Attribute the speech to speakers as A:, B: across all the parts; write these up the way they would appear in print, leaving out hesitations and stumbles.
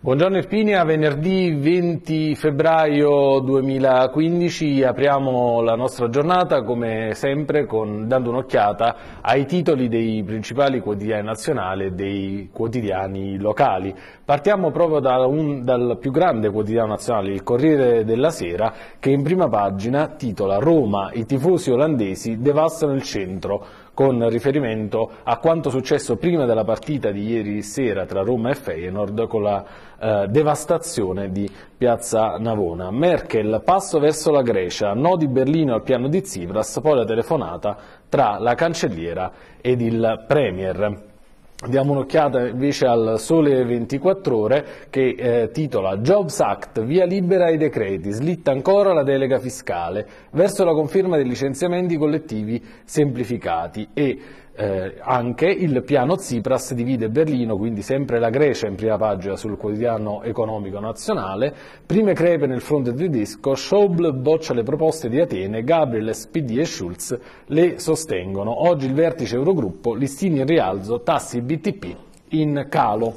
A: Buongiorno Irpinia, venerdì 20 febbraio 2015 apriamo la nostra giornata come sempre dando un'occhiata ai titoli dei principali quotidiani nazionali e dei quotidiani locali. Partiamo proprio dal più grande quotidiano nazionale, il Corriere della Sera, che in prima pagina titola "Roma, i tifosi olandesi devastano il centro", con riferimento a quanto successo prima della partita di ieri sera tra Roma e Feyenoord con la devastazione di Piazza Navona. Merkel, passo verso la Grecia, no di Berlino al piano di Tsipras, poi la telefonata tra la cancelliera ed il Premier. Diamo un'occhiata invece al Sole 24 Ore che titola "Jobs Act, via libera ai decreti, slitta ancora la delega fiscale, verso la conferma dei licenziamenti collettivi semplificati" e anche il piano Tsipras divide Berlino, quindi sempre la Grecia in prima pagina sul quotidiano economico nazionale, prime crepe nel fronte tedesco, Schäuble boccia le proposte di Atene, Gabriel, SPD e Schulz le sostengono, oggi il vertice Eurogruppo, listini in rialzo, tassi BTP in calo.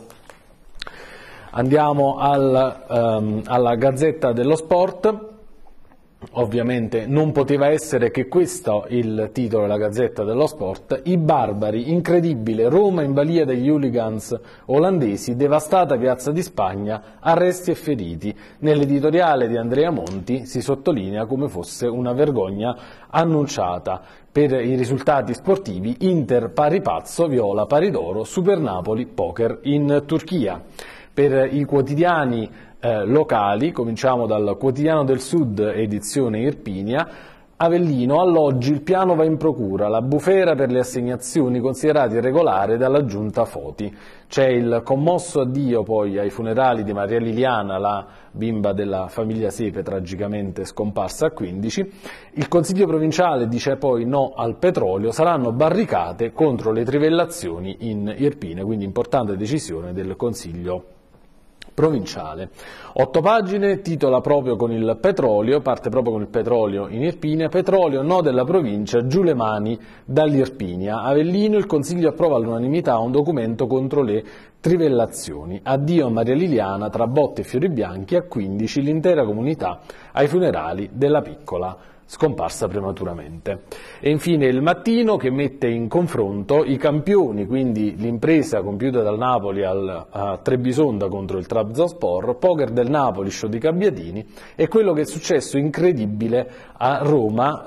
A: Andiamo alla Gazzetta dello Sport. Ovviamente non poteva essere che questo il titolo della Gazzetta dello Sport: "I barbari, incredibile, Roma in balia degli hooligans olandesi, devastata Piazza di Spagna, arresti e feriti". Nell'editoriale di Andrea Monti si sottolinea come fosse una vergogna annunciata. Per i risultati sportivi, Inter pari pazzo, Viola pari d'oro, Super Napoli poker in Turchia. Per i quotidiani locali, cominciamo dal Quotidiano del Sud, edizione Irpinia. Avellino, alloggi, il piano va in procura, la bufera per le assegnazioni considerate irregolari dalla giunta Foti. C'è il commosso addio poi ai funerali di Maria Liliana, la bimba della famiglia Sepe tragicamente scomparsa a 15. Il Consiglio provinciale dice poi no al petrolio, saranno barricate contro le trivellazioni in Irpinia, quindi importante decisione del Consiglio provinciale. 8 pagine, titola proprio con il petrolio, parte proprio con il petrolio in Irpinia. Petrolio, no della provincia, giù le mani dall'Irpinia. Avellino, il Consiglio approva all'unanimità un documento contro le trivellazioni. Addio a Maria Liliana, tra botte e fiori bianchi, a 15 l'intera comunità ai funerali della piccola scomparsa prematuramente. E infine il Mattino, che mette in confronto i campioni, quindi l'impresa compiuta dal Napoli a Trebisonda contro il Trabzonspor, poker del Napoli, show di Gabbiadini, e quello che è successo incredibile a Roma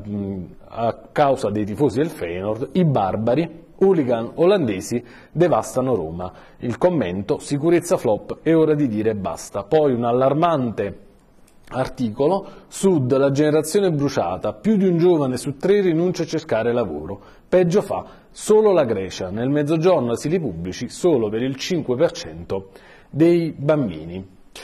A: a causa dei tifosi del Feyenoord, i barbari, hooligan olandesi devastano Roma. Il commento: sicurezza flop, è ora di dire basta. Poi un allarmante articolo: Sud, la generazione bruciata, più di un giovane su 3 rinuncia a cercare lavoro, peggio fa solo la Grecia, nel mezzogiorno asili pubblici solo per il 5% dei bambini.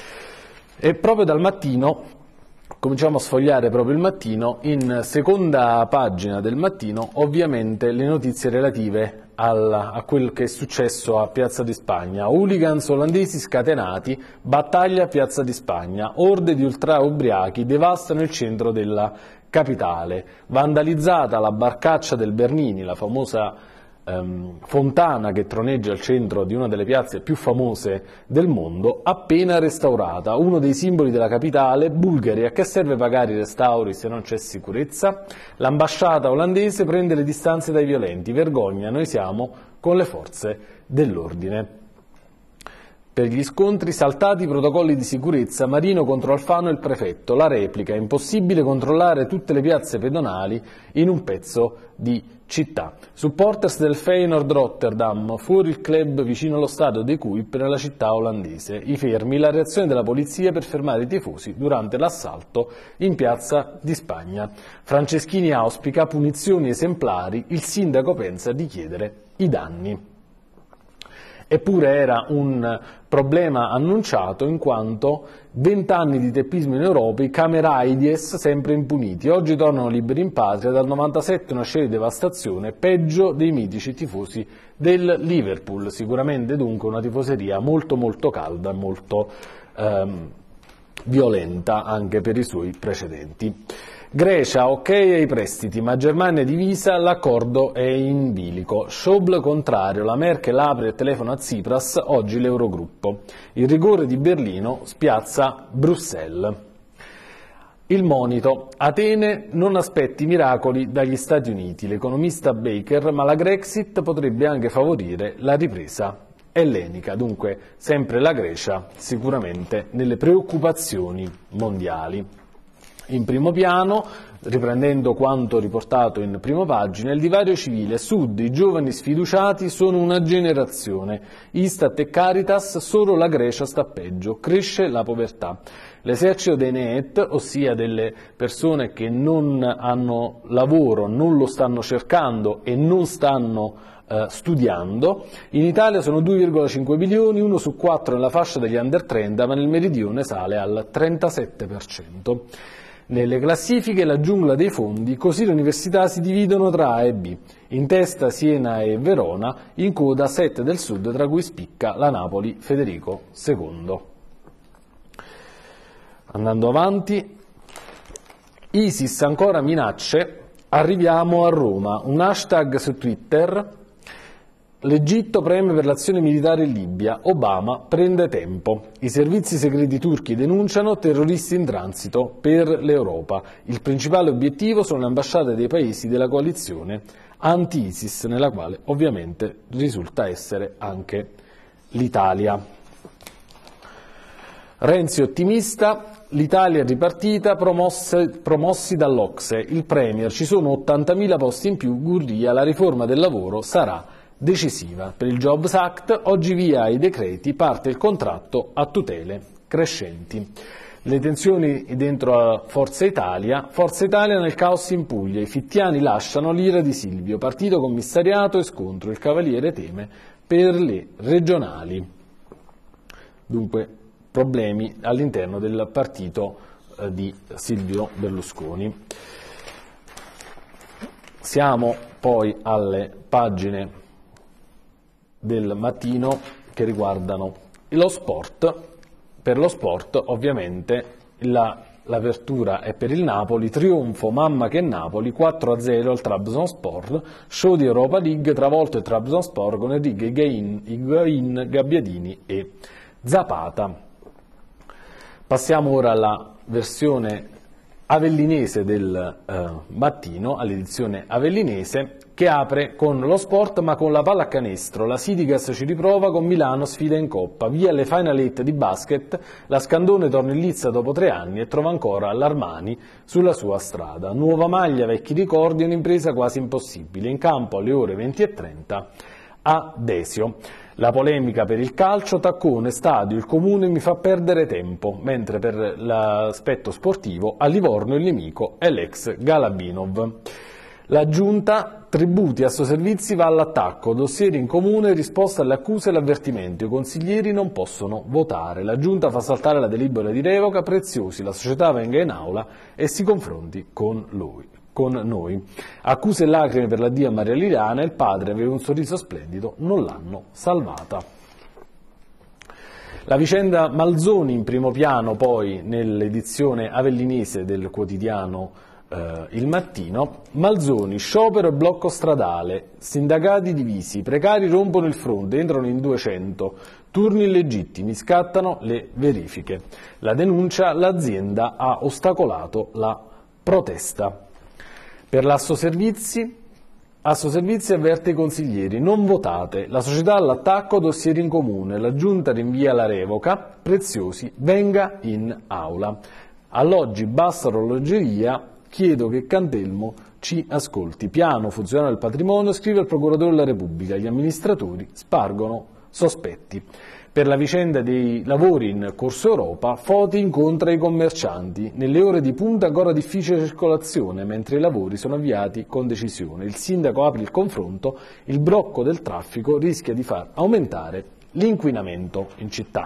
A: E proprio dal Mattino cominciamo a sfogliare proprio il Mattino. In seconda pagina del Mattino ovviamente le notizie relative a quel che è successo a Piazza di Spagna. Hooligans olandesi scatenati, battaglia a Piazza di Spagna, orde di ultra ubriachi devastano il centro della capitale, vandalizzata la barcaccia del Bernini, la famosa fontana che troneggia al centro di una delle piazze più famose del mondo, appena restaurata, uno dei simboli della capitale. Bulgari, a che serve pagare i restauri se non c'è sicurezza? L'ambasciata olandese prende le distanze dai violenti, vergogna, noi siamo con le forze dell'ordine. Per gli scontri, saltati i protocolli di sicurezza, Marino contro Alfano e il prefetto, la replica, impossibile controllare tutte le piazze pedonali in un pezzo di città. Supporters del Feyenoord Rotterdam, fuori il club vicino allo stadio De Kuip nella città olandese. I fermi, la reazione della polizia per fermare i tifosi durante l'assalto in Piazza di Spagna. Franceschini auspica punizioni esemplari, il sindaco pensa di chiedere i danni. Eppure era un problema annunciato, in quanto 20 anni di teppismo in Europa, i cameraidies sempre impuniti. Oggi tornano liberi in patria, dal 97 una scena di devastazione, peggio dei mitici tifosi del Liverpool. Sicuramente dunque una tifoseria molto molto calda, molto violenta anche per i suoi precedenti. Grecia, ok ai prestiti, ma Germania divisa, l'accordo è in bilico. Schäuble contrario, la Merkel apre il telefono a Tsipras, oggi l'Eurogruppo. Il rigore di Berlino spiazza Bruxelles. Il monito, Atene non aspetti miracoli dagli Stati Uniti, l'economista Baker, ma la Grexit potrebbe anche favorire la ripresa ellenica, dunque sempre la Grecia sicuramente nelle preoccupazioni mondiali. In primo piano, riprendendo quanto riportato in prima pagina, il divario civile sud, i giovani sfiduciati sono una generazione, Istat e Caritas, solo la Grecia sta peggio, cresce la povertà. L'esercito dei NEET, ossia delle persone che non hanno lavoro, non lo stanno cercando e non stanno studiando, in Italia sono 2,5 milioni, 1 su 4 nella fascia degli under 30, ma nel meridione sale al 37%. Nelle classifiche la giungla dei fondi, così le università si dividono tra A e B, in testa Siena e Verona, in coda 7 del Sud, tra cui spicca la Napoli Federico II. Andando avanti, ISIS ancora minacce, arriviamo a Roma, un hashtag su Twitter, l'Egitto preme per l'azione militare in Libia, Obama prende tempo. I servizi segreti turchi denunciano terroristi in transito per l'Europa. Il principale obiettivo sono le ambasciate dei paesi della coalizione anti-ISIS, nella quale ovviamente risulta essere anche l'Italia. Renzi ottimista, l'Italia è ripartita, promossi dall'Ocse. Il Premier, ci sono 80.000 posti in più, Gurria, la riforma del lavoro sarà decisiva. Per il Jobs Act, oggi via i decreti, parte il contratto a tutele crescenti. Le tensioni dentro a Forza Italia nel caos in Puglia, i fittiani lasciano l'ira di Silvio, partito commissariato e scontro, il Cavaliere teme per le regionali. Dunque, problemi all'interno del partito di Silvio Berlusconi. Siamo poi alle pagine del Mattino che riguardano lo sport. Per lo sport ovviamente l'apertura è per il Napoli, trionfo mamma che Napoli, 4-0 al Trabzonspor, show di Europa League, travolto il Trabzonspor con Enrique Higuaín, Gabbiadini e Zapata. Passiamo ora alla versione avellinese del mattino, all'edizione avellinese, che apre con lo sport ma con la pallacanestro. La Sidigas ci riprova, con Milano sfida in Coppa. Via le Final Eight di basket, la Scandone torna in lizza dopo 3 anni e trova ancora l'Armani sulla sua strada. Nuova maglia, vecchi ricordi, un'impresa quasi impossibile. In campo alle ore 20:30 a Desio. La polemica per il calcio, taccone, stadio, il comune mi fa perdere tempo, mentre per l'aspetto sportivo a Livorno il nemico è l'ex Galabinov. La giunta, tributi a Soservizi va all'attacco, dossieri in comune, risposta alle accuse e l'avvertimento, i consiglieri non possono votare. La giunta fa saltare la delibera di revoca, Preziosi, la società venga in aula e si confronti con noi. Accuse e lacrime per l'addio a Maria Liliana, il padre aveva un sorriso splendido, non l'hanno salvata. La vicenda Malzoni in primo piano poi nell'edizione avellinese del quotidiano Il Mattino. Malzoni, sciopero e blocco stradale, sindacati divisi, i precari rompono il fronte, entrano in 200, turni illegittimi, scattano le verifiche. La denuncia, l'azienda ha ostacolato la protesta. Per l'Assoservizi avverte i consiglieri, non votate, la società all'attacco, dossieri in comune, la giunta rinvia la revoca, Preziosi venga in aula. Alloggi, basta orologeria, chiedo che Cantelmo ci ascolti. Piano funzionale del patrimonio, scrive il procuratore della Repubblica, gli amministratori spargono sospetti. Per la vicenda dei lavori in Corso Europa, Foti incontra i commercianti. Nelle ore di punta ancora difficile circolazione, mentre i lavori sono avviati con decisione. Il sindaco apre il confronto, il blocco del traffico rischia di far aumentare l'inquinamento in città.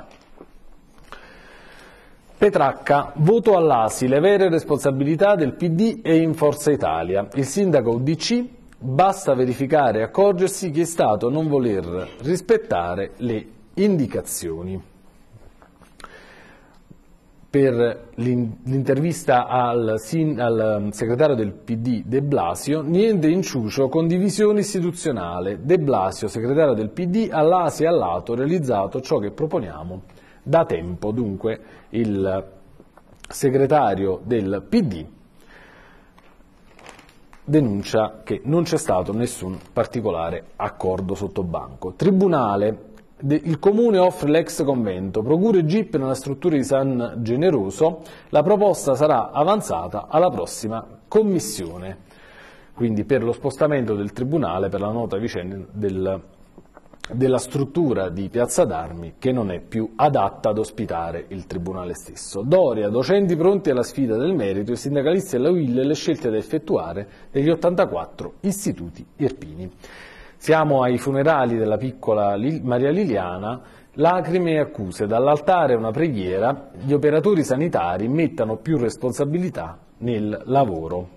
A: Petracca, voto all'ASI, le vere responsabilità del PD e in Forza Italia. Il sindaco UDC, basta verificare e accorgersi che è stato non voler rispettare le indicazioni. per l'intervista al segretario del PD De Blasio, niente inciucio, condivisione istituzionale. De Blasio, segretario del PD, all'ASI e all'ATO realizzato ciò che proponiamo da tempo. Dunque il segretario del PD denuncia che non c'è stato nessun particolare accordo sotto banco. Tribunale. Il Comune offre l'ex convento, procure GIP nella struttura di San Generoso, la proposta sarà avanzata alla prossima commissione, quindi per lo spostamento del Tribunale per la nota vicenda della struttura di Piazza d'Armi che non è più adatta ad ospitare il Tribunale stesso. Doria, docenti pronti alla sfida del merito, i sindacalisti e la UIL e le scelte da effettuare degli 84 istituti irpini. Siamo ai funerali della piccola Maria Liliana, lacrime e accuse, dall'altare una preghiera, gli operatori sanitari mettano più responsabilità nel lavoro.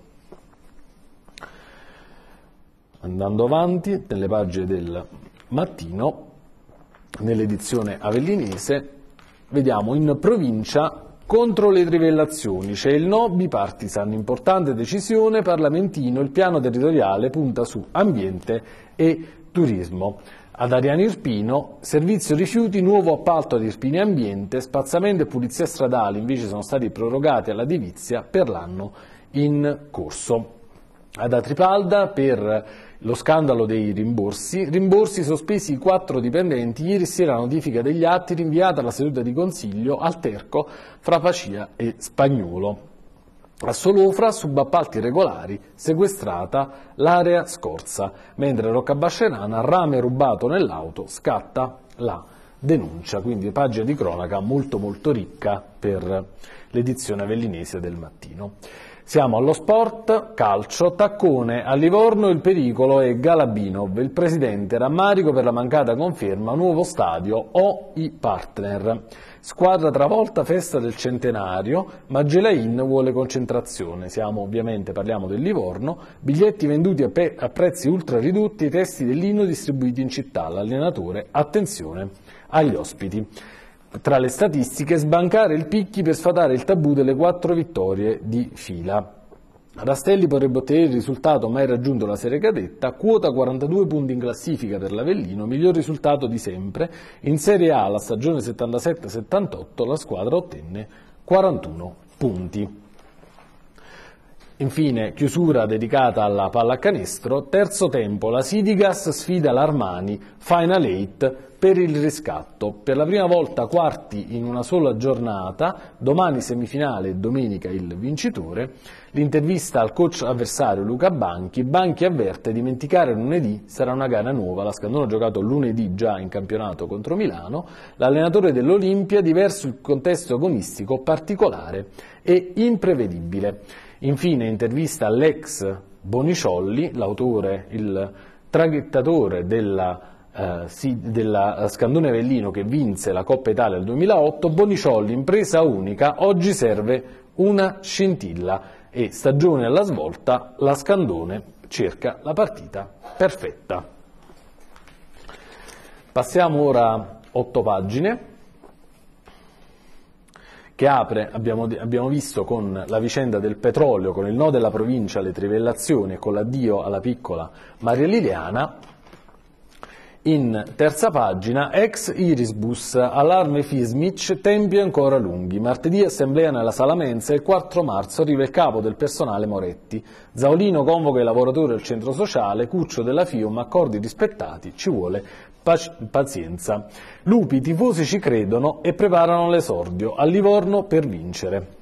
A: Andando avanti, nelle pagine del Mattino, nell'edizione avellinese, vediamo in provincia contro le trivellazioni, c'è il no bipartisan, importante decisione, Parlamentino, il piano territoriale punta su ambiente e turismo. Ad Ariano Irpino, servizio rifiuti, nuovo appalto ad Irpini Ambiente, spazzamento e pulizia stradale invece sono stati prorogati alla Divizia per l'anno in corso. Ad Atripalda, per lo scandalo dei rimborsi sospesi i 4 dipendenti, ieri sera notifica degli atti, rinviata alla seduta di consiglio al Terco fra Pacia e Spagnuolo. A Solofra, subappalti regolari, sequestrata l'area scorsa, mentre a Roccabascerana, rame rubato nell'auto, scatta la denuncia, quindi pagina di cronaca molto ricca per l'edizione avellinese del Mattino. Siamo allo sport, calcio, taccone a Livorno, il pericolo è Galabinov, il presidente rammarico per la mancata conferma, nuovo stadio o i partner. Squadra travolta, festa del centenario, ma Gelain vuole concentrazione. Parliamo del Livorno, biglietti venduti a prezzi ultra ridotti, i testi dell'inno distribuiti in città, l'allenatore, attenzione agli ospiti. Tra le statistiche, sbancare il Picchi per sfatare il tabù delle 4 vittorie di fila. Rastelli potrebbe ottenere il risultato mai raggiunto la serie cadetta, quota 42 punti in classifica per l'Avellino, miglior risultato di sempre. In Serie A, la stagione 77-78, la squadra ottenne 41 punti. Infine, chiusura dedicata alla pallacanestro, terzo tempo, la Sidigas sfida l'Armani, Final 8 per il riscatto. Per la prima volta quarti in una sola giornata, domani semifinale e domenica il vincitore. L'intervista al coach avversario Luca Banchi avverte dimenticare lunedì sarà una gara nuova, la Scandone ha giocato lunedì già in campionato contro Milano, l'allenatore dell'Olimpia diverso il contesto agonistico particolare e imprevedibile. Infine intervista all'ex Boniciolli, l'autore, il traghettatore della Scandone Avellino che vinse la Coppa Italia nel 2008, Boniciolli, impresa unica, oggi serve una scintilla e stagione alla svolta, la Scandone cerca la partita perfetta. Passiamo ora a 8 pagine. Che apre, abbiamo visto, con la vicenda del petrolio, con il no della provincia alle trivellazioni e con l'addio alla piccola Maria Liliana. In terza pagina, ex Irisbus, allarme Fismic, tempi ancora lunghi. Martedì assemblea nella Sala Mensa e il 4 marzo arriva il capo del personale Moretti. Zaolino convoca i lavoratori al centro sociale, Cuccio della FIOM, accordi rispettati, ci vuole pazienza. Lupi, i tifosi ci credono e preparano l'esordio a Livorno per vincere.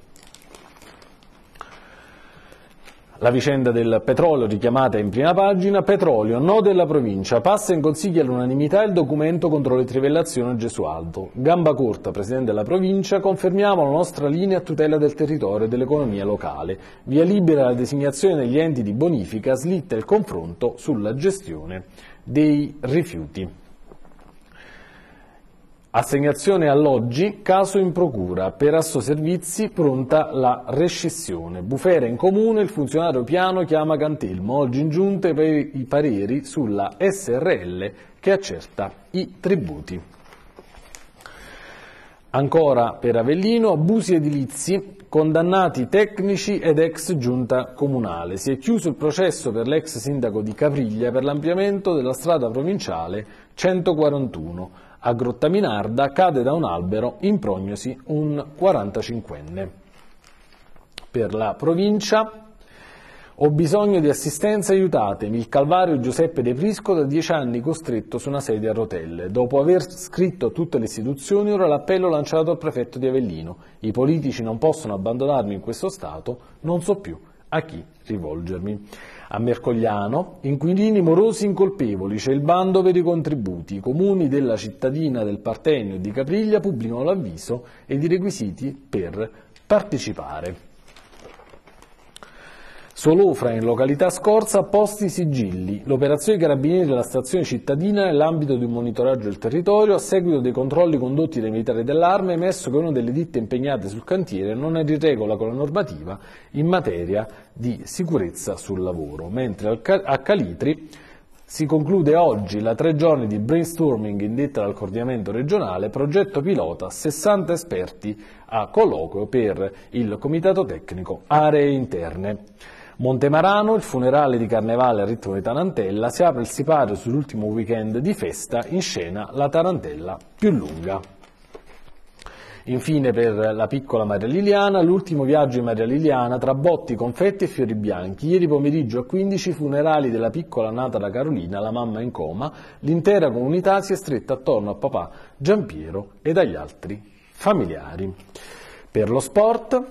A: La vicenda del petrolio richiamata in prima pagina, petrolio, no della provincia, passa in consiglio all'unanimità il documento contro le trivellazioni a Gesualdo. Gamba corta, presidente della provincia, confermiamo la nostra linea a tutela del territorio e dell'economia locale. Via libera la designazione degli enti di bonifica, slitta il confronto sulla gestione dei rifiuti. Assegnazione alloggi, caso in procura, per Assoservizi pronta la rescissione. Bufera in comune, il funzionario Piano chiama Cantelmo, oggi in giunta i pareri sulla SRL che accerta i tributi. Ancora per Avellino, abusi edilizi, condannati tecnici ed ex giunta comunale. Si è chiuso il processo per l'ex sindaco di Capriglia per l'ampliamento della strada provinciale 141. A Grottaminarda cade da un albero in prognosi un 45enne. Per la provincia, ho bisogno di assistenza, aiutatemi. Il calvario Giuseppe De Prisco, da 10 anni costretto su una sedia a rotelle. Dopo aver scritto a tutte le istituzioni, ora l'appello lanciato al prefetto di Avellino. I politici non possono abbandonarmi in questo stato, non so più a chi rivolgermi. A Mercogliano, inquilini morosi incolpevoli, c'è il bando per i contributi. I comuni della cittadina del Partenio e di Capriglia pubblicano l'avviso ed i requisiti per partecipare. Solofra, in località Scorza, posti sigilli. L'operazione dei carabinieri della stazione cittadina nell'ambito di un monitoraggio del territorio, a seguito dei controlli condotti dai militari dell'Arma, ha emesso che una delle ditte impegnate sul cantiere non è in regola con la normativa in materia di sicurezza sul lavoro. Mentre a Calitri si conclude oggi la 3 giorni di brainstorming indetta dal coordinamento regionale, progetto pilota, 60 esperti a colloquio per il comitato tecnico aree interne. Montemarano, il funerale di Carnevale al ritmo di Tarantella, si apre il sipario sull'ultimo weekend di festa, in scena la tarantella più lunga. Infine per la piccola Maria Liliana, l'ultimo viaggio in Maria Liliana tra botti, confetti e fiori bianchi. Ieri pomeriggio a 15 funerali della piccola nata da Carolina, la mamma in coma, l'intera comunità si è stretta attorno a papà Giampiero ed agli altri familiari. Per lo sport,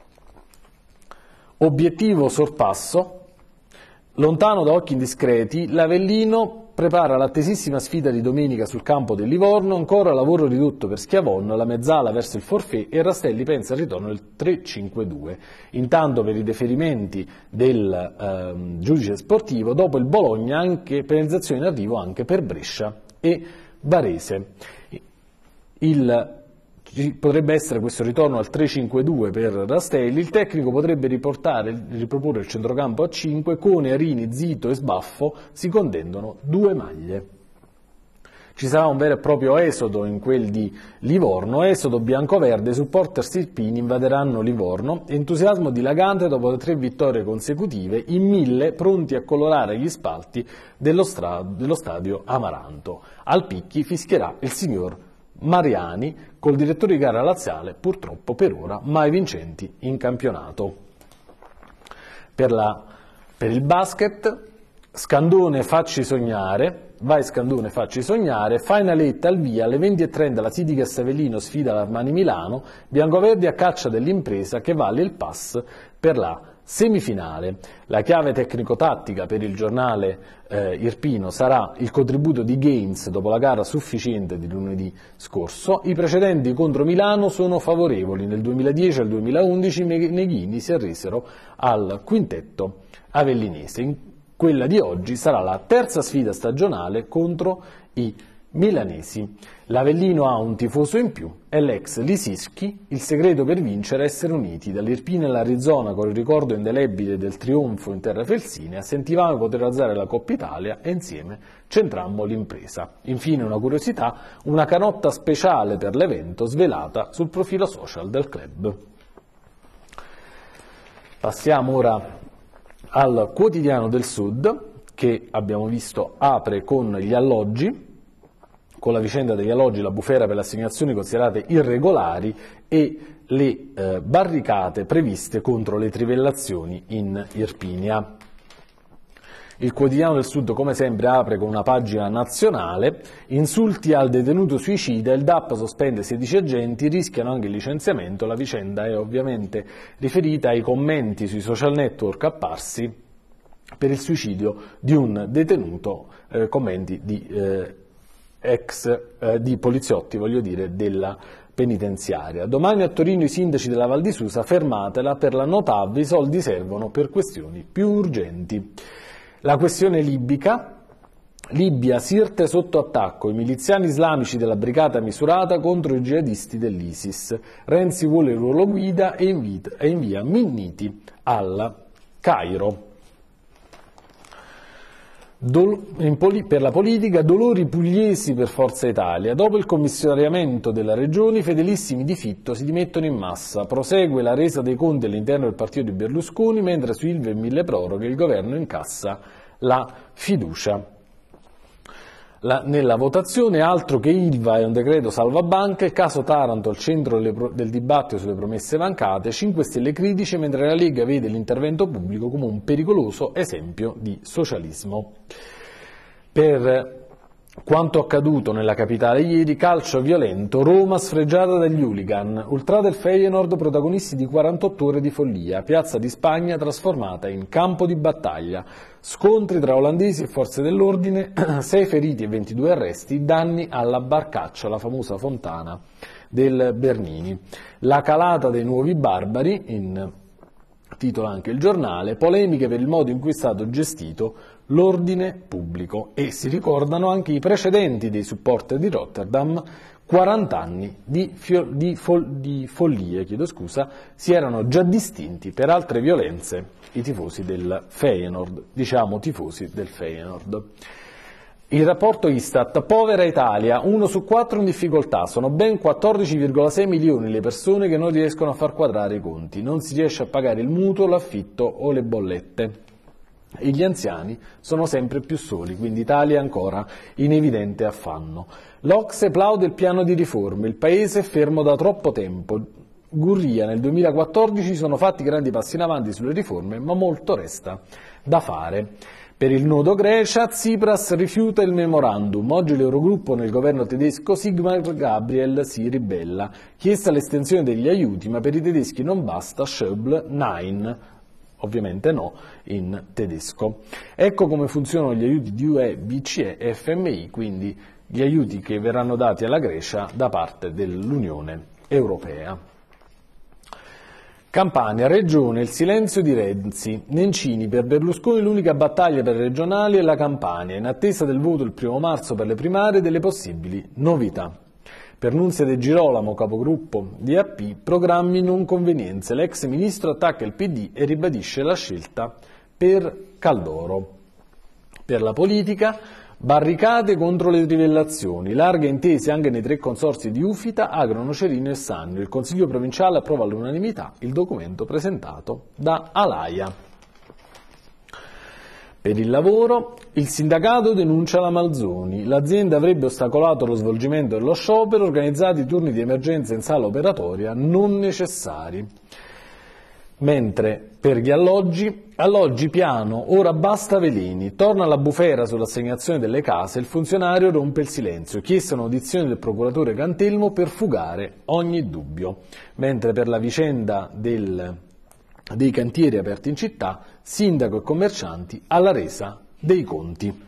A: obiettivo sorpasso, lontano da occhi indiscreti, l'Avellino prepara l'attesissima sfida di domenica sul campo del Livorno, ancora lavoro ridotto per Schiavon, la mezzala verso il forfait e Rastelli pensa al ritorno del 3-5-2. Intanto per i deferimenti del giudice sportivo, dopo il Bologna, anche penalizzazione in arrivo anche per Brescia e Varese. Potrebbe essere questo ritorno al 3-5-2 per Rastelli, il tecnico potrebbe riproporre il centrocampo a 5, Cone, Arini, Zito e Sbaffo si contendono 2 maglie. Ci sarà un vero e proprio esodo in quel di Livorno, esodo biancoverde, supporter stirpini invaderanno Livorno, entusiasmo dilagante dopo le 3 vittorie consecutive, in 1000 pronti a colorare gli spalti dello stadio Amaranto. Al Picchi fischierà il signor Mariani, col direttore di gara laziale, purtroppo per ora mai vincenti in campionato. Per il basket, Scandone facci sognare, vai Scandone facci sognare, finaletta al via alle 20:30 la Sidigas Avellino sfida l'Armani Milano, biancoverdi a caccia dell'impresa che vale il pass per la semifinale. La chiave tecnico-tattica per il giornale irpino sarà il contributo di Gaines dopo la gara sufficiente di lunedì scorso. I precedenti contro Milano sono favorevoli. Nel 2010 e nel 2011 i neghini si arresero al quintetto avellinese. Quella di oggi sarà la terza sfida stagionale contro i milanesi. L'Avellino ha un tifoso in più, è l'ex Lisischi, il segreto per vincere è essere uniti. Dall'Irpina all'Arizona, con il ricordo indelebile del trionfo in terra felsinea, sentivamo poter alzare la Coppa Italia e insieme centrammo l'impresa. Infine una curiosità, una canotta speciale per l'evento svelata sul profilo social del club. Passiamo ora al Quotidiano del Sud, che abbiamo visto apre con gli alloggi, con la vicenda degli alloggi, la bufera per le assegnazioni considerate irregolari e le barricate previste contro le trivellazioni in Irpinia. Il Quotidiano del Sud, come sempre, apre con una pagina nazionale, insulti al detenuto suicida, il DAP sospende 16 agenti, rischiano anche il licenziamento. La vicenda è ovviamente riferita ai commenti sui social network apparsi per il suicidio di un detenuto, commenti di poliziotti, della penitenziaria. Domani a Torino i sindaci della Val di Susa, fermatela per la no TAV, i soldi servono per questioni più urgenti. La questione libica, Libia, Sirte sotto attacco, i miliziani islamici della brigata misurata contro i jihadisti dell'ISIS. Renzi vuole il ruolo guida e invia Minniti al Cairo. Per la politica, dolori pugliesi per Forza Italia. Dopo il commissariamento della regione, i fedelissimi di Fitto si dimettono in massa. Prosegue la resa dei conti all'interno del partito di Berlusconi, mentre su Ilva e milleproroghe il governo incassa la fiducia. Nella votazione, altro che Ilva è un decreto salvabanche, il caso Taranto al centro del dibattito sulle promesse mancate, 5 Stelle critici, mentre la Lega vede l'intervento pubblico come un pericoloso esempio di socialismo. Per quanto accaduto nella capitale ieri, calcio violento, Roma sfregiata dagli hooligan, ultra del Feyenoord protagonisti di 48 ore di follia, piazza di Spagna trasformata in campo di battaglia, scontri tra olandesi e forze dell'ordine, 6 feriti e 22 arresti, danni alla Barcaccia, la famosa fontana del Bernini. La calata dei nuovi barbari, titola anche il giornale, polemiche per il modo in cui è stato gestito l'ordine pubblico, e si ricordano anche i precedenti dei supporter di Rotterdam. 40 anni di follie, si erano già distinti per altre violenze i tifosi del Feyenoord, tifosi del Feyenoord. Il rapporto Istat, povera Italia, 1 su 4 in difficoltà, sono ben 14,6 milioni le persone che non riescono a far quadrare i conti, non si riesce a pagare il mutuo, l'affitto o le bollette. E gli anziani sono sempre più soli, quindi Italia è ancora in evidente affanno. L'Ocse plaude il piano di riforme, il paese è fermo da troppo tempo. Gurria, nel 2014 sono fatti grandi passi in avanti sulle riforme, ma molto resta da fare. Per il nodo Grecia, Tsipras rifiuta il memorandum. Oggi l'Eurogruppo nel governo tedesco, Sigmar Gabriel si ribella. Chiesta l'estensione degli aiuti, ma per i tedeschi non basta, Schäuble, nein. Ovviamente no, in tedesco. Ecco come funzionano gli aiuti di UE, BCE e FMI, quindi gli aiuti che verranno dati alla Grecia da parte dell'Unione Europea. Campania, Regione, il silenzio di Renzi. Nencini, per Berlusconi l'unica battaglia per le regionali è la Campania, in attesa del voto il 1 marzo per le primarie e delle possibili novità. Per Nunzia De Girolamo, capogruppo di AP, programmi non convenienze. L'ex ministro attacca il PD e ribadisce la scelta per Caldoro. Per la politica, barricate contro le trivellazioni, larghe intese anche nei 3 consorzi di Ufita, Agro, Nocerino e Sannio. Il Consiglio provinciale approva all'unanimità il documento presentato da Alaia. Per il lavoro, il sindacato denuncia la Malzoni. L'azienda avrebbe ostacolato lo svolgimento dello sciopero, organizzati turni di emergenza in sala operatoria non necessari. Mentre per gli alloggi piano, ora basta veleni, torna la bufera sull'assegnazione delle case, il funzionario rompe il silenzio, chiese un'audizione del procuratore Cantelmo per fugare ogni dubbio. Mentre per la vicenda dei cantieri aperti in città, sindaco e commercianti alla resa dei conti.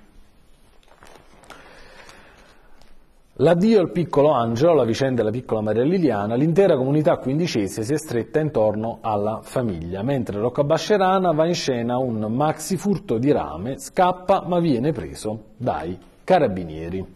A: L'addio al piccolo Angelo, la vicenda della piccola Maria Liliana, l'intera comunità quindicese si è stretta intorno alla famiglia, mentre Roccabascerana va in scena un maxi furto di rame, scappa ma viene preso dai carabinieri.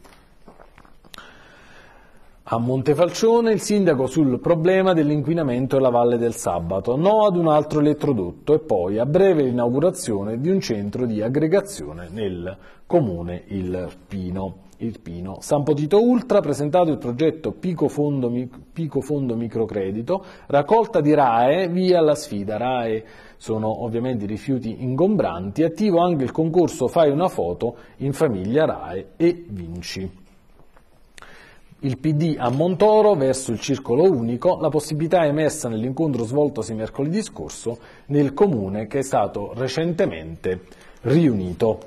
A: A Montefalcione il sindaco sul problema dell'inquinamento della Valle del Sabato, no ad un altro elettrodotto e poi a breve l'inaugurazione di un centro di aggregazione nel comune Irpino. San Potito Ultra, presentato il progetto Pico Fondo Microcredito, raccolta di RAEE, via la sfida. RAEE sono ovviamente rifiuti ingombranti, attivo anche il concorso Fai una foto in famiglia RAEE e vinci. Il PD a Montoro verso il circolo unico, la possibilità è emersa nell'incontro svoltosi mercoledì scorso nel comune che è stato recentemente riunito.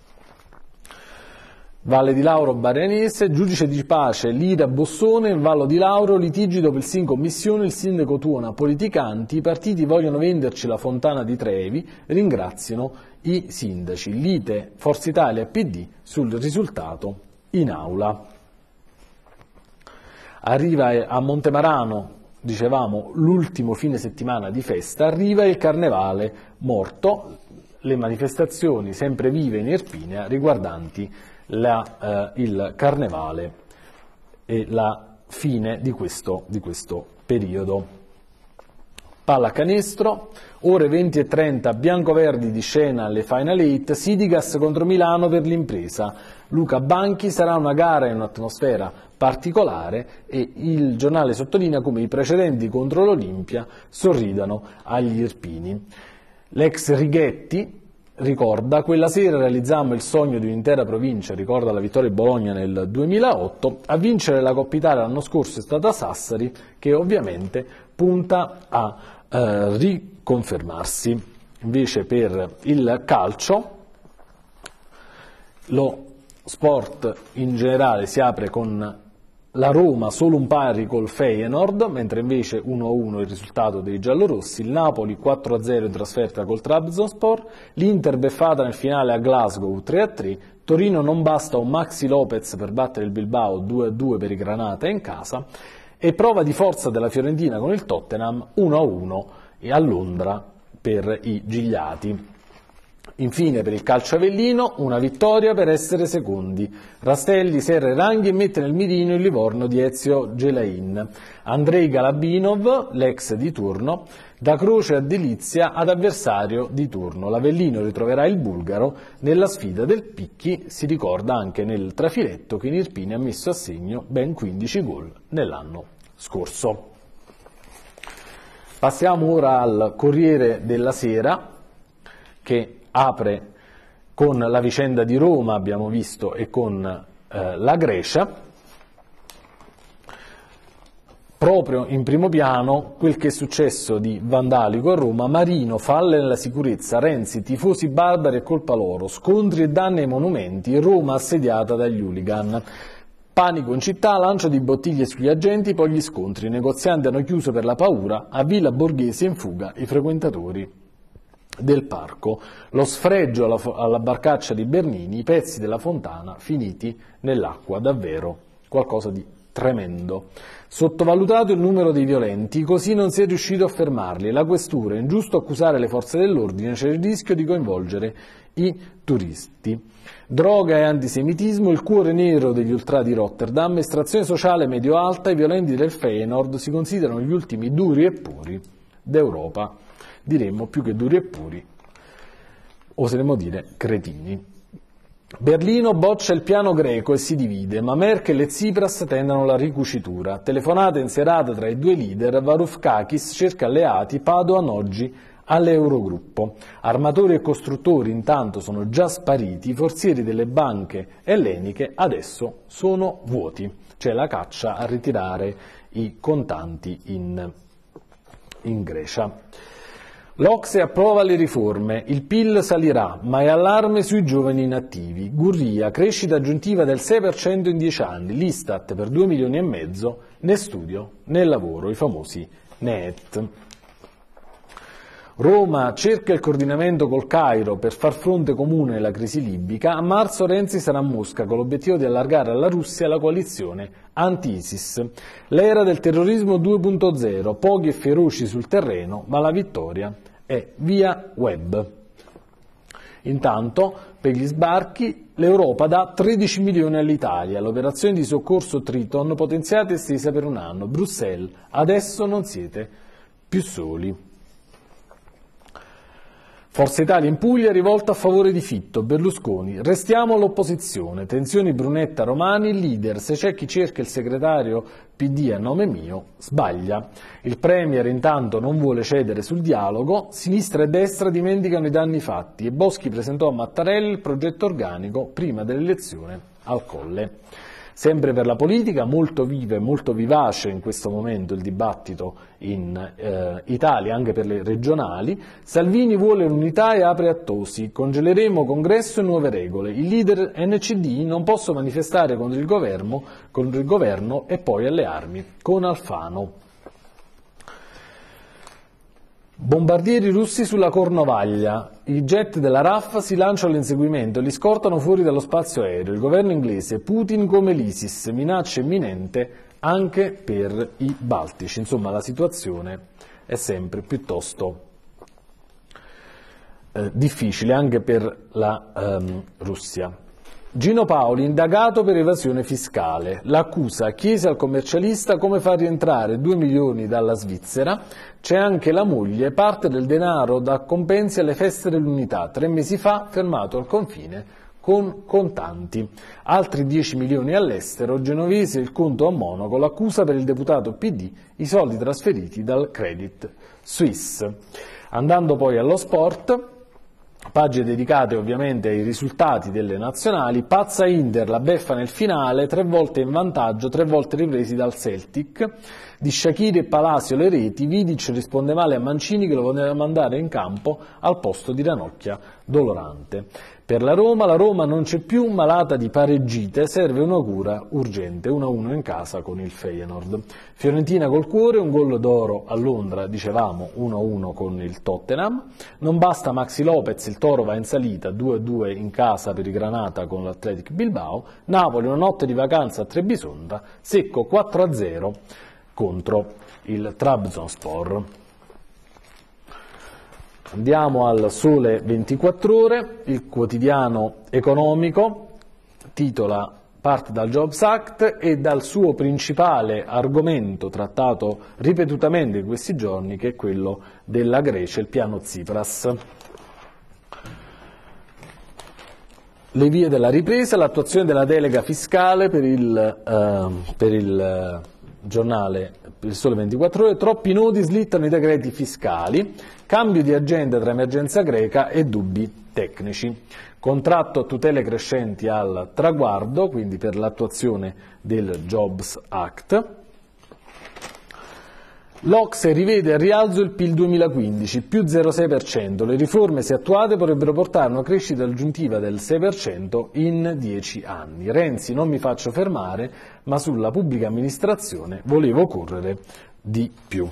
A: Valle di Lauro Barianese, giudice di pace Lira Bossone, in Vallo di Lauro, litigi dopo il sin commissione, il sindaco tuona politicanti, i partiti vogliono venderci la fontana di Trevi, ringraziano i sindaci, lite Forza Italia e PD sul risultato in aula. Arriva a Montemarano, dicevamo, l'ultimo fine settimana di festa, arriva il Carnevale morto, le manifestazioni sempre vive in Irpinia riguardanti il Carnevale e la fine di questo periodo. pallacanestro, ore 20:30 biancoverdi di scena alle Final 8, Sidigas contro Milano per l'impresa. Luca Banchi, sarà una gara in un'atmosfera particolare e il giornale sottolinea come i precedenti contro l'Olimpia sorridano agli irpini. L'ex Righetti ricorda: quella sera realizzammo il sogno di un'intera provincia, ricorda la vittoria di Bologna nel 2008, a vincere la Coppa Italia l'anno scorso è stata Sassari, che ovviamente punta a riconfermarsi. Invece per il calcio, lo sport in generale si apre con la Roma solo un pari col Feyenoord, mentre invece 1-1 il risultato dei giallorossi, il Napoli 4-0 in trasferta col Trabzonspor, l'Inter beffata nel finale a Glasgow 3-3, Torino non basta un Maxi Lopez per battere il Bilbao 2-2 per i Granata in casa, e prova di forza della Fiorentina con il Tottenham 1-1 a Londra per i Gigliati. Infine per il calcio avellino una vittoria per essere secondi. Rastelli serra i ranghi e mette nel mirino il Livorno di Ezio Gelain. Andrei Galabinov, l'ex di turno, da croce a delizia ad avversario di turno. L'Avellino ritroverà il bulgaro nella sfida del Picchi, si ricorda anche nel trafiletto che in Irpini ha messo a segno ben 15 gol nell'anno scorso. Passiamo ora al Corriere della Sera, che apre con la vicenda di Roma, abbiamo visto, e con la Grecia. Proprio in primo piano quel che è successo di vandalico a Roma: Marino, falle nella sicurezza, Renzi, tifosi barbari è colpa loro, scontri e danni ai monumenti, Roma assediata dagli hooligan. Panico in città, lancio di bottiglie sugli agenti, poi gli scontri, i negozianti hanno chiuso per la paura, a Villa Borghese in fuga i frequentatori del parco, lo sfregio alla barcaccia di Bernini, i pezzi della fontana finiti nell'acqua, davvero qualcosa di tremendo. Sottovalutato il numero dei violenti, così non si è riuscito a fermarli, la questura, è ingiusto accusare le forze dell'ordine, c'è il rischio di coinvolgere i turisti. Droga e antisemitismo, il cuore nero degli ultra di Rotterdam, estrazione sociale medio-alta, i violenti del Feyenoord si considerano gli ultimi duri e puri d'Europa. Diremmo più che duri e puri, oseremmo dire cretini. Berlino boccia il piano greco e si divide, ma Merkel e Tsipras tentano la ricucitura. Telefonata in serata tra i due leader, Varoufakis cerca alleati, Padoan oggi all'Eurogruppo. Armatori e costruttori intanto sono già spariti, i forzieri delle banche elleniche adesso sono vuoti. C'è la caccia a ritirare i contanti in Grecia. L'Ocse approva le riforme, il PIL salirà, ma è allarme sui giovani inattivi. Gurria, crescita aggiuntiva del 6% in 10 anni, l'Istat per 2,5 milioni, né studio né lavoro, i famosi NEET. Roma cerca il coordinamento col Cairo per far fronte comune alla crisi libica. A marzo Renzi sarà a Mosca con l'obiettivo di allargare alla Russia la coalizione anti-ISIS. L'era del terrorismo 2.0, pochi e feroci sul terreno, ma la vittoria è via web. Intanto, per gli sbarchi, l'Europa dà 13 milioni all'Italia. L'operazione di soccorso Triton potenziata e estesa per un anno. Bruxelles, adesso non siete più soli. Forza Italia in Puglia rivolta a favore di Fitto, Berlusconi, restiamo all'opposizione, tensioni Brunetta-Romani, leader, se c'è chi cerca il segretario PD a nome mio, sbaglia. Il Premier intanto non vuole cedere sul dialogo, sinistra e destra dimenticano i danni fatti e Boschi presentò a Mattarella il progetto organico prima dell'elezione al Colle. Sempre per la politica, molto vivo e molto vivace in questo momento il dibattito in Italia, anche per le regionali. Salvini vuole l'unità e apre a Tosi, congeleremo congresso e nuove regole. I leader NCD non possono manifestare contro il governo e poi alle armi, con Alfano. Bombardieri russi sulla Cornovaglia, i jet della RAF si lanciano all'inseguimento e li scortano fuori dallo spazio aereo. Il governo inglese, Putin come l'ISIS, minaccia imminente anche per i baltici. Insomma, la situazione è sempre piuttosto difficile anche per la Russia. Gino Paoli indagato per evasione fiscale. L'accusa chiese al commercialista come far rientrare 2 milioni dalla Svizzera. C'è anche la moglie, parte del denaro da compensi alle feste dell'unità. 3 mesi fa fermato al confine con contanti. Altri 10 milioni all'estero, genovese il conto a Monaco, l'accusa per il deputato PD, i soldi trasferiti dal Credit Suisse. Andando poi allo sport, pagine dedicate ovviamente ai risultati delle nazionali, pazza Inter, la beffa nel finale, 3 volte in vantaggio, 3 volte ripresi dal Celtic, di Shaqiri e Palacio le reti, Vidic risponde male a Mancini che lo voleva mandare in campo al posto di Ranocchia dolorante. Per la Roma non c'è più, malata di pareggite, serve una cura urgente, 1-1 in casa con il Feyenoord. Fiorentina col cuore, un gol d'oro a Londra, dicevamo 1-1 con il Tottenham. Non basta Maxi Lopez, il Toro va in salita, 2-2 in casa per i Granata con l'Athletic Bilbao. Napoli una notte di vacanza a Trebisonda, secco 4-0 contro il Trabzonspor. Andiamo al Sole 24 Ore, il quotidiano economico, titola parte dal Jobs Act e dal suo principale argomento trattato ripetutamente in questi giorni, che è quello della Grecia, il piano Tsipras. Le vie della ripresa, l'attuazione della delega fiscale per il giornale Il Sole 24 Ore, troppi nodi slittano i decreti fiscali, cambio di agenda tra emergenza greca e dubbi tecnici, contratto a tutele crescenti al traguardo, quindi per l'attuazione del Jobs Act. L'Ocse rivede al rialzo il PIL 2015, più 0,6%. Le riforme, se attuate, potrebbero portare a una crescita aggiuntiva del 6% in 10 anni. Renzi, non mi faccio fermare, ma sulla pubblica amministrazione volevo correre di più.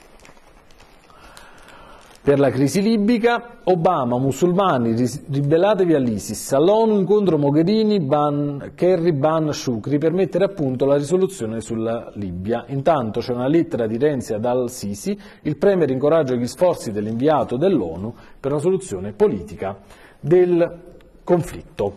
A: Per la crisi libica, Obama, musulmani, ribellatevi all'ISIS, all'ONU incontro Mogherini, Kerry, Shukri per mettere a punto la risoluzione sulla Libia. Intanto c'è una lettera di Renzi ad al-Sisi, il premier incoraggia gli sforzi dell'inviato dell'ONU per una soluzione politica del conflitto.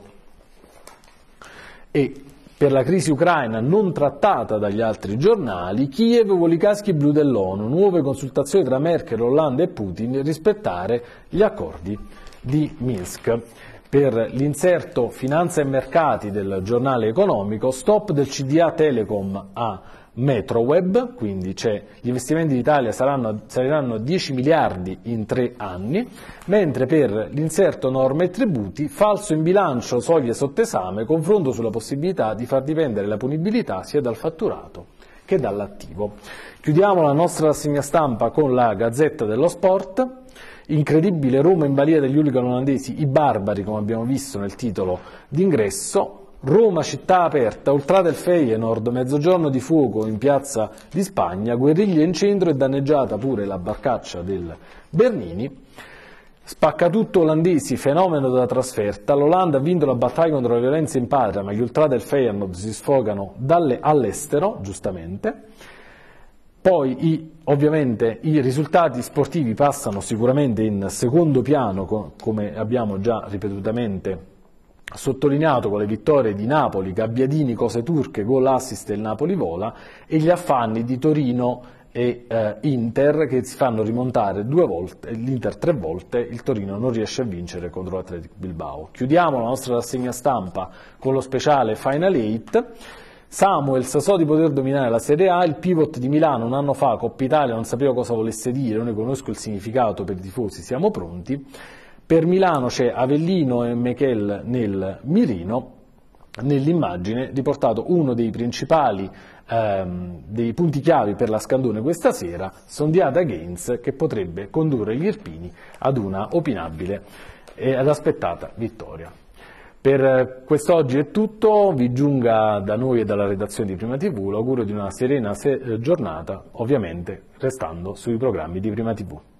A: E per la crisi ucraina non trattata dagli altri giornali, Kiev vuole i caschi blu dell'ONU, nuove consultazioni tra Merkel, Hollande e Putin, rispettare gli accordi di Minsk. Per l'inserto Finanza e Mercati del giornale economico, stop del CDA Telecom a Metroweb, quindi gli investimenti d'Italia saliranno a 10 miliardi in 3 anni, mentre per l'inserto norme e tributi, falso in bilancio, soglie sotto esame, confronto sulla possibilità di far dipendere la punibilità sia dal fatturato che dall'attivo. Chiudiamo la nostra rassegna stampa con la Gazzetta dello Sport. Incredibile Roma in balia degli hooligan olandesi, i barbari, come abbiamo visto nel titolo d'ingresso. Roma città aperta, ultrata il Feyenoord, mezzogiorno di fuoco in piazza di Spagna, guerriglia in centro e danneggiata pure la barcaccia del Bernini. Spaccatutto olandesi, fenomeno della trasferta, l'Olanda ha vinto la battaglia contro la violenza in patria, ma gli ultrati del Feyenoord si sfogano all'estero, giustamente. Poi ovviamente i risultati sportivi passano sicuramente in secondo piano, come abbiamo già ripetutamente sottolineato con le vittorie di Napoli, Gabbiadini, cose turche, gol assist del Napoli vola, e gli affanni di Torino e Inter che si fanno rimontare 2 volte, l'Inter 3 volte, il Torino non riesce a vincere contro l'Athletic Bilbao. Chiudiamo la nostra rassegna stampa con lo speciale Final 8. Samuels so di poter dominare la Serie A, il pivot di Milano un anno fa, Coppa Italia, non sapeva cosa volesse dire, non ne conosco il significato, per i tifosi siamo pronti. Per Milano c'è Avellino e Mechel nel mirino, nell'immagine riportato uno dei principali dei punti chiavi per la Scandone questa sera, sondiata Gaines, che potrebbe condurre gli irpini ad una opinabile e ad aspettata vittoria. Per quest'oggi è tutto, vi giunga da noi e dalla redazione di Prima TV l'augurio di una serena giornata, ovviamente restando sui programmi di Prima TV.